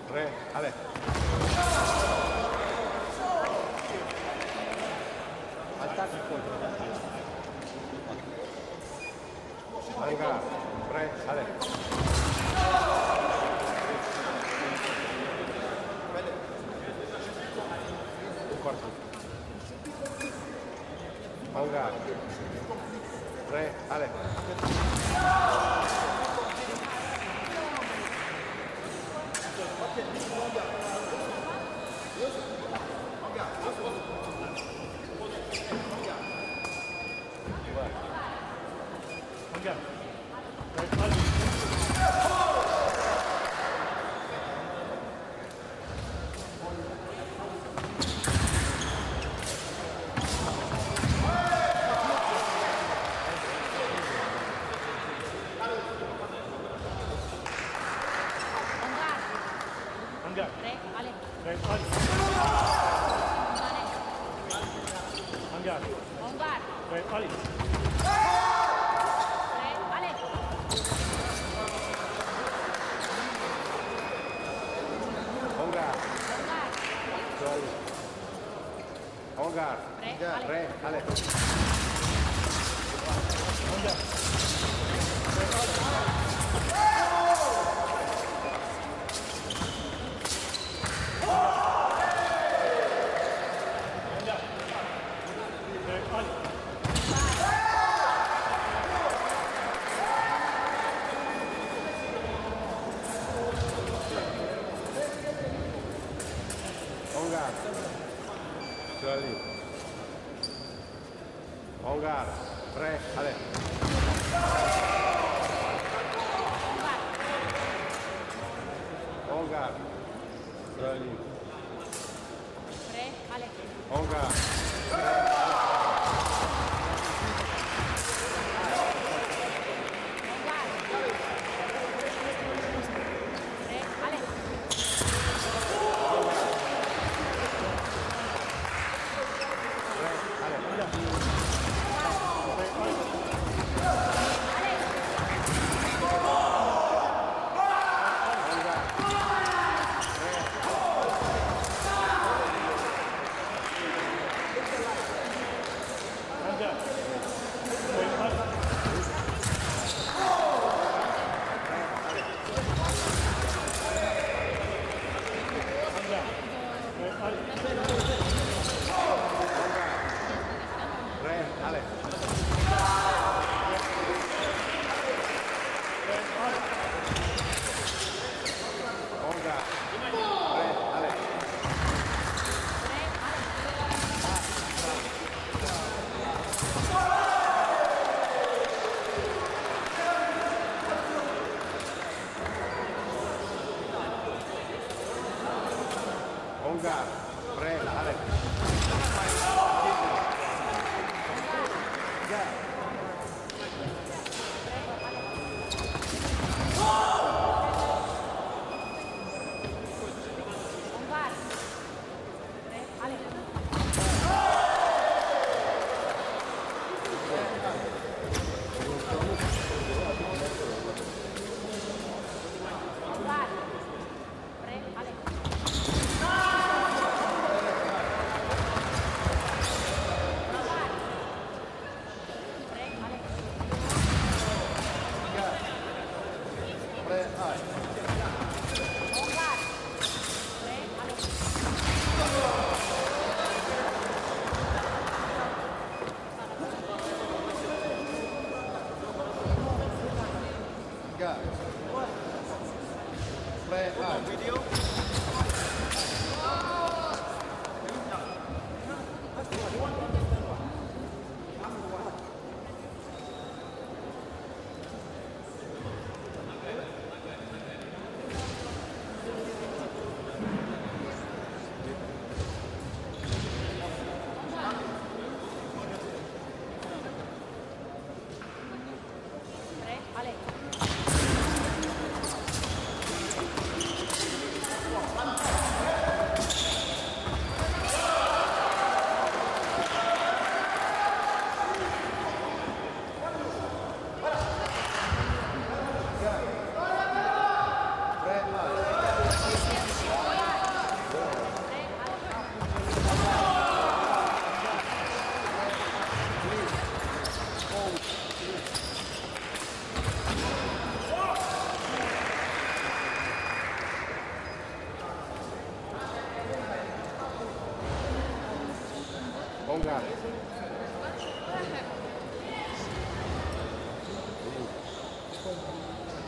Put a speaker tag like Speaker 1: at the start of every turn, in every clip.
Speaker 1: 3, ale. Attacco contro. Hangar, 3, ale. Quarto. Hangar, 3, ale. Hangar, 3, ale. Hangar, Strali.
Speaker 2: 3, ale.
Speaker 1: Hangar. Hangar, 3, ale.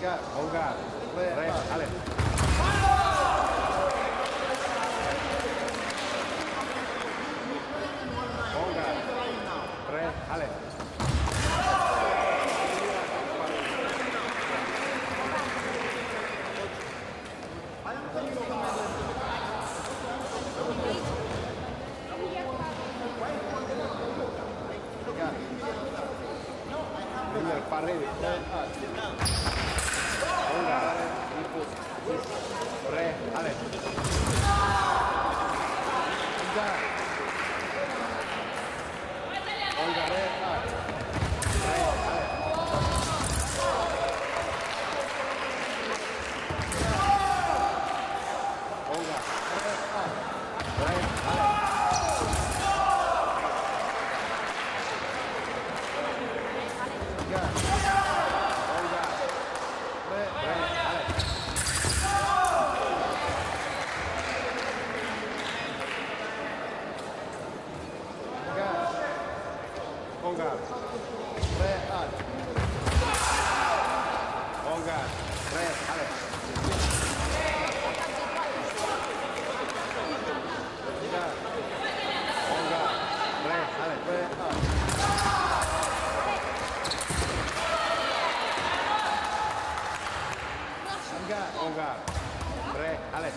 Speaker 1: Ongar, pre, ale. Ongar, pre, ale. Bener, paredes. Ongar, pre, ale. Ongar, pre, ale. Ongar, pre, ale. Ongar, pre, ale. Ongar, pre, ale. Ongar, pre, ale. Ongar, pre, ale.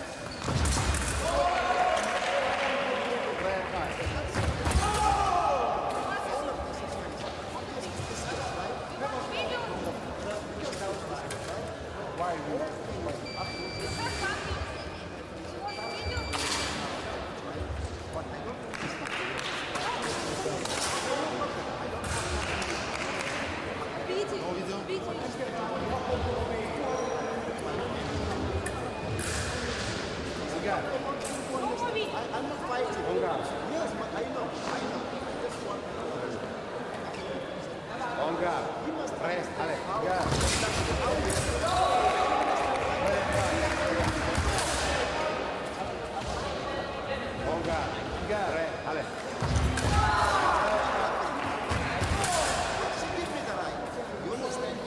Speaker 3: I'm not fighting.
Speaker 1: Ongar,
Speaker 3: Yes, but I know. Just one.
Speaker 1: Ongar, pre, ale. Ongar, pre, ale.
Speaker 3: She give me the right. You understand?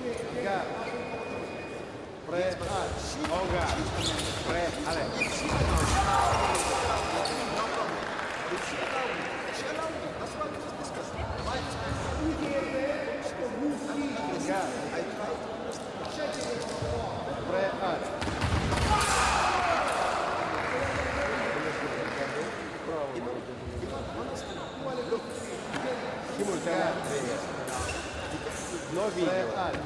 Speaker 1: Pre, Ongar, pre, ale.
Speaker 3: No problem. If she allow me, she allow me. That's what we was discussing. Right? I tried to understand.
Speaker 1: Pre, ale. Simultaneamente. No video.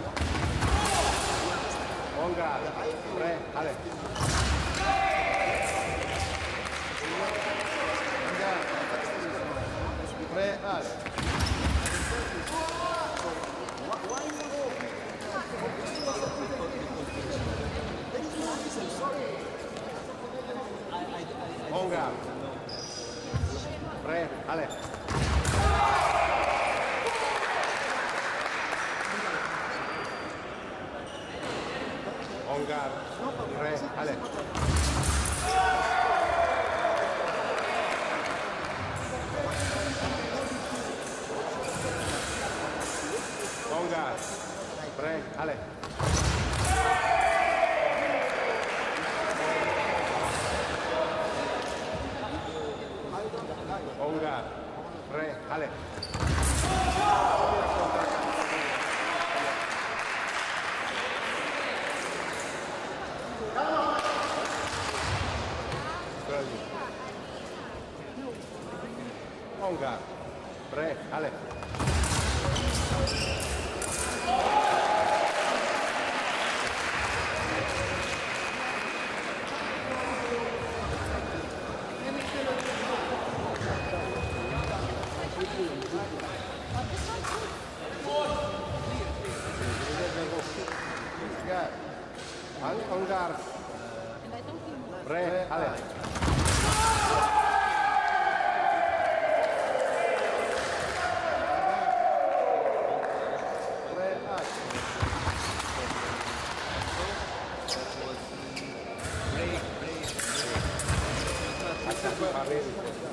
Speaker 1: Ongar, pre, ale. Pre, ale.
Speaker 3: Why you go? There is no reason. Sorry.
Speaker 1: Ongar, pre, ale. Ongar, pre, ale. Ongar, pre, ale. Ongar, pre, ale. Ongar, pre, ale. Ongar, pre, ale. Paredes.